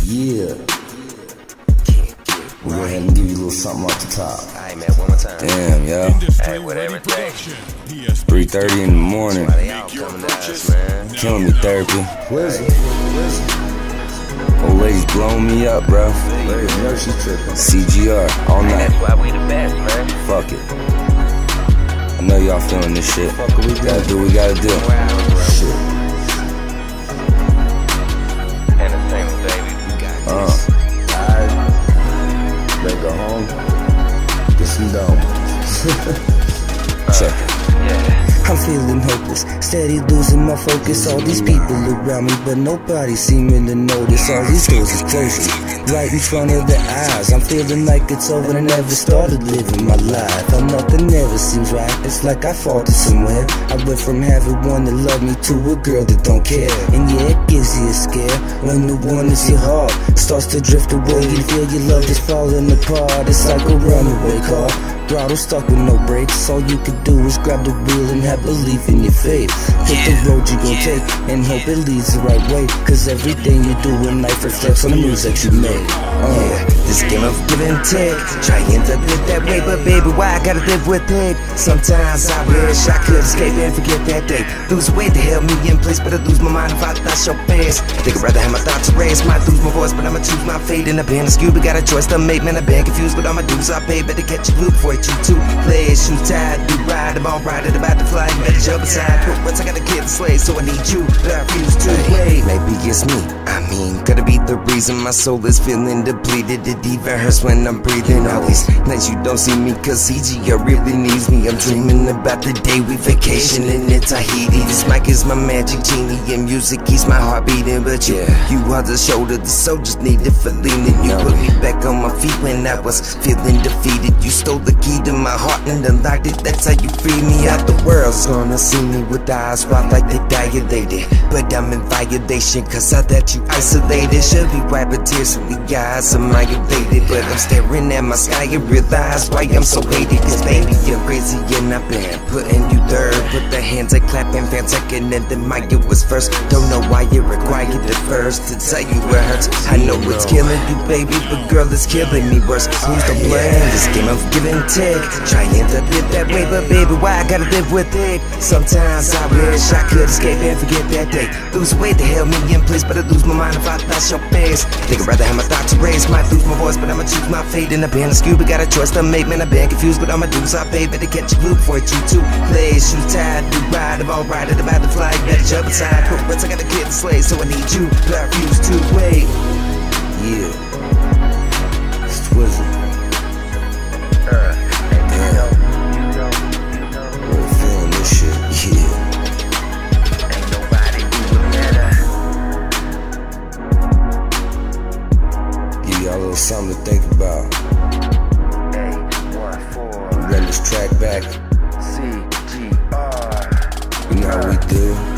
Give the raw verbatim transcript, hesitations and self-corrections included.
Yeah. We'll go ahead and give you a little something off the top. Alright, man, one more time. Damn, yo. Hey, whatever it takes. three thirty in the morning. Why they all coming to us, man? Killing me, therapy. Where's it? Old lady's blowing me up, bro. Ladies, know she's tripping. C G R, all Hey, night. that's why we the best, man. Fuck it. I know y'all feeling this shit. Fuck we gotta do what we gotta do. Wow, Shit. entertainment, baby. We got this. Uh. Alright. Better go home. Get some dough. Check it. Yeah. I'm feeling hopeless, steady losing my focus. All these people around me, but nobody seeming to notice. All these doors is closing, right in front of their eyes. I'm feeling like it's over, I never started living my life. And nothing ever seems right, it's like I faltered somewhere. I went from having one that loved me to a girl that don't care. And yeah, it gives you a scare when the one that's your heart starts to drift away. You feel your love is falling apart, it's like a runaway car. Throttle stuck with no brakes. All you can do is grab the wheel and have belief in your faith. Take the road you gon' take and hope it leads the right way. Cause everything you do in life reflects on the moves that you make. Uh. Yeah, this game of give and take. Trying to live that way, but baby, why I gotta live with it? Sometimes I wish I could escape and forget that day. Lose weight to help me in place, but I lose my mind if I thought your face. Think I'd rather have my thoughts erased. Might lose my voice, but I'ma choose my fate. In a band of Scooby, got a choice to make. Man, I've been confused with all my dues I paid. Better catch a blue before you two play. Shoes tied, do ride, I'm all right, and about to fly. You better jump aside. Quick, once I got a kid to slay, so I need you, but I refuse to wait. Maybe it's me, I mean, could it be the reason my soul is feeling depleted? It even hurts when I'm breathing. All these nights you don't see me, cause C G R really needs me. I'm dreaming about the day we vacationing in Tahiti. This mic is my magic genie, and music keeps my heart beating. But you, you are the shoulder the soldiers needed for leaning. You put me back on my feet when I was feeling defeated. You stole the key to my heart and unlocked it, that's how you free me out. The world's gonna see me with eyes wide like they dilated, but I'm in violation cause I thought you isolated. Should be wiping tears from the eyes, I'm violated, but I'm staring at my sky and realize why I'm so hated. Cause baby, you're crazy and I've been putting you third. Put the hands I clapping, fan second, and then my it was first. Don't know why you required it first to tell you it hurts. I know it's killing you, baby, but girl, it's killing me worse. Who's to blame? This game of give and take. Trying to live that way, but baby, why I gotta live with it? Sometimes I wish I could escape and forget that day. Lose weight to help me in place, but I lose my mind if I thought your face. Think I'd rather have my thoughts erased. Might lose my voice, but I'ma choose my fate. In a band of Scooby, got a choice to make. Man, I've been confused, but all my dues I pay. Better catch a blue before you two play. Shoes tied, do ride, I'm all right, and about to fly. You better jump aside. Quick, once I got a kid to slay, so I need you, but I refuse to wait. Yeah. It's Twizzle. Y'all a little something to think about. Run this track back. C G R. You know how we do.